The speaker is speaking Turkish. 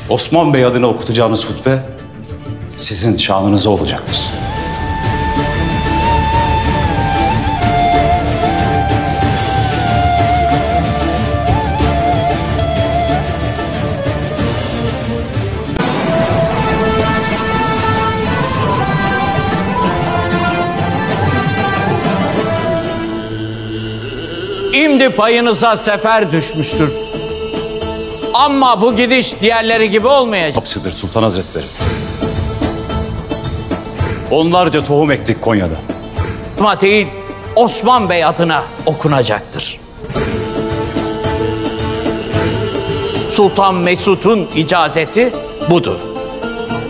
Osman Bey adına okutacağınız hutbe sizin şanınıza olacaktır. Şimdi payınıza sefer düşmüştür. Ama bu gidiş diğerleri gibi olmayacak. Hapsidir Sultan Hazretleri. Onlarca tohum ektik Konya'da. Ama değil, Osman Bey adına okunacaktır. Sultan Mesud'un icazeti budur.